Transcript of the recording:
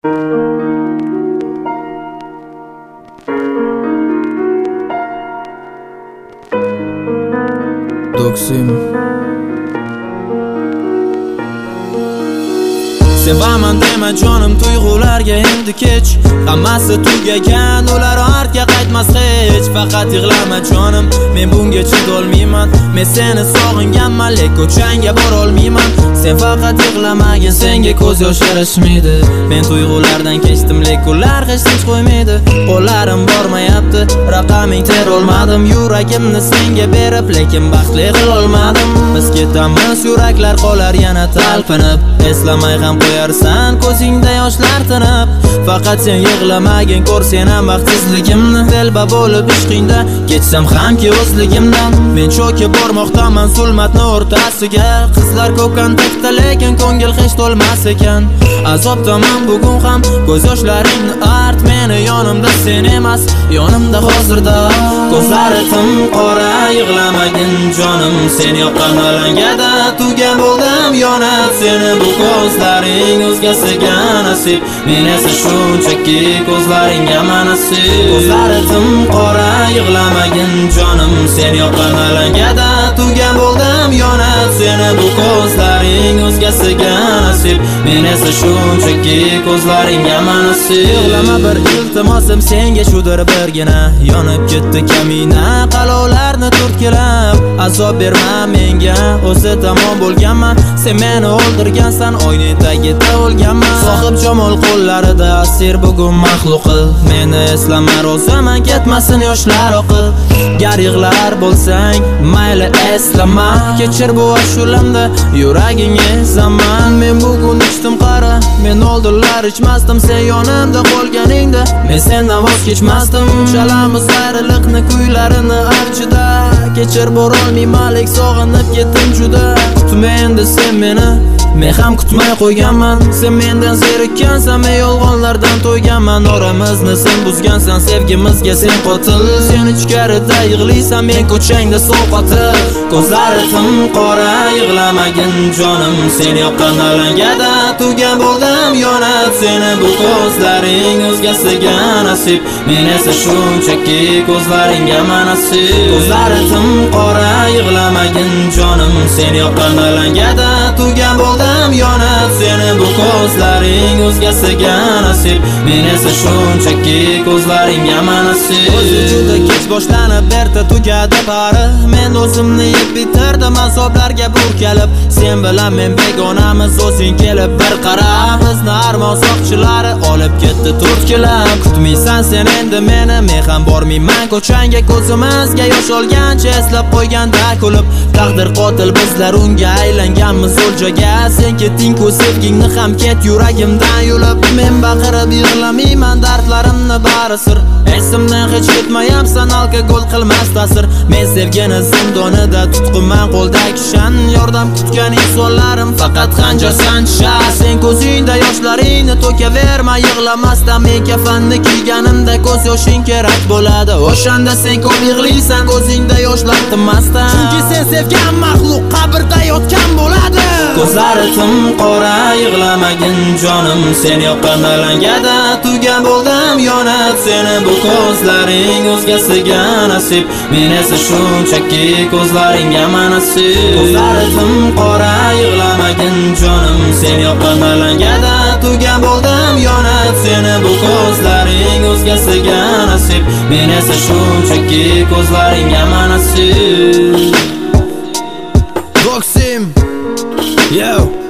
Doksim Sevaman dema jonim tuyg'ularga endi kech Hammasi tugagan ular ortga qaytmas hech Faqat yig'lama jonim men bunga chidolmayman Men seni sog'inganman lek ko'changga borolmayman Sen faqat yig'lamagin senga ko'z yosh yarashmaydi Men tuyg'ulardan kechdim lek ular hech tinch qo'ymaydi Qo'llarim bormayapti raqaming terolmadim Yuragimni senga berib lekin baxtli qilolmadim Biz ketamiz yuraklar qolar yana talpinib Eslamay ham qo'yarsan ko'zingda yoshlar tinib Faqat sen yig'lamagin ko'r sen ham baxtsizligimni Telba bo'lib ishqingda ketsam hamki o'zligimdan Men cho'kib bormoqdaman zulmatni o'rtasiga Qizlar ko'p kontaktda lekin ko'ngil hech to'lmas ekan Azobdaman bugun ham ko'z yoshlaringni art Meni yonimda sen emas yonimda hozirda Ko'zlari tim qora yig'lamagin jonim Sen yoqqan alangada tugan bo'ldim yonib Seni bu ko'zlaring o'zgasiga nasib Men esa shunchaki ko'zlaringga manasib Ko'zlari tim qora yig'lamagin jonim Sen yoqqan alangada tugan bo'ldim yonib Seni bu ko'zlaring o'zgasiga nasib Men esa shunchaki ko'zlaringga manasib Yig'lama bir iltimosim senga shudir birgina Yonib ketdi kamina qalovlarni turtkilab Azob berma menga o'zi tamom bo'lganman Sen meni o'ldirgansan oynadagida o'lganman Sohib jamol qo'llarida asir bugun maxluqi Meni eslama ro'zaman ketmasin yoshlar oqib Gar yig'lar bo'lsang mayli eslama Kechir bu ashulamda yuraging ezaman Men bugun ichdim qara men oldilar ichmasdim Sen yonimda qolganingda men sendan voz kechmasdim Chalamiz ayriliqni kuylarini archida Kechir borolmayman lek sog'inib ketdim juda Kutma endi sen meni men ham kutmay qo'yganman Sen mendan zerikkansan men yolg'onlardan to'yganman Oramizni sen buzgansan sevgimizga sen qotil Sen ichkarida yig'laysan men ko'changda sovqotil Ko'zlari tim qora yig'lamagin jonim Sen yoqqan alangada tugan bo'ldim yonib Seni bu ko'zlaring o'zgasiga nasib Men esa shunchaki ko'zlaringga manasib Ko'zlari tim qora yig'lamagin jonim Sen yoqqan alangada tugan bo'ldim yonib Seni bu ko'zlaring o'zgasiga nasib Men esa shunchaki ko'zlaringga manasib O'zi juda kech boshlanib erta tugadi bari Men o'zimni yeb bitirdim azoblarga burkalib Sen bilan men begonamiz o'zing kelib bir qara Bizni armon soqchilari olib ketdi turtkilab Kutmaysan sen endi meni men ham bormayman ko'changga Ko'zimizga yosh olgancha eslab qo'yganda kulib Taqdir qotil bizlar unga aylanganmiz o'ljaga Sen ketding-ku sevgingni ham ket yuragimdan yulib Men baqirib yig'lamayman dardlarimni bari sir Esimdan hech ketmayapsan alkogol qilmas ta'sir Men sevgini zindonida tutqunman qo'lda kishan Yordam kutgan insonlarim faqat xanjarsan tisha Sen ko'zingda yoshlaringni to'kaverma yig'lamasdan Men kafanni kiyganimda ko'z yoshing kerak bo'ladi O'shanda sen ko'p yig'laysan ko'zingda yoshlar tinmasdan Chunki sen sevgan maxluq qabrda yotgan bo'ladi Ko'zlari tim qora yig'lamagin jonim Sen yoqqan alangada tugan bo'ldim yonib Seni bu ko'zlaring o'zgasiga nasib Men esa shunchaki ko'zlaringga manasib Ko'zlari tim qora yig'lamagin jonim Sen yoqqan alangada tugan bo'ldim yonib Seni bu ko'zlaring o'zgasiga nasib Men esa shunchaki ko'zlaringga manasib Doksim Yo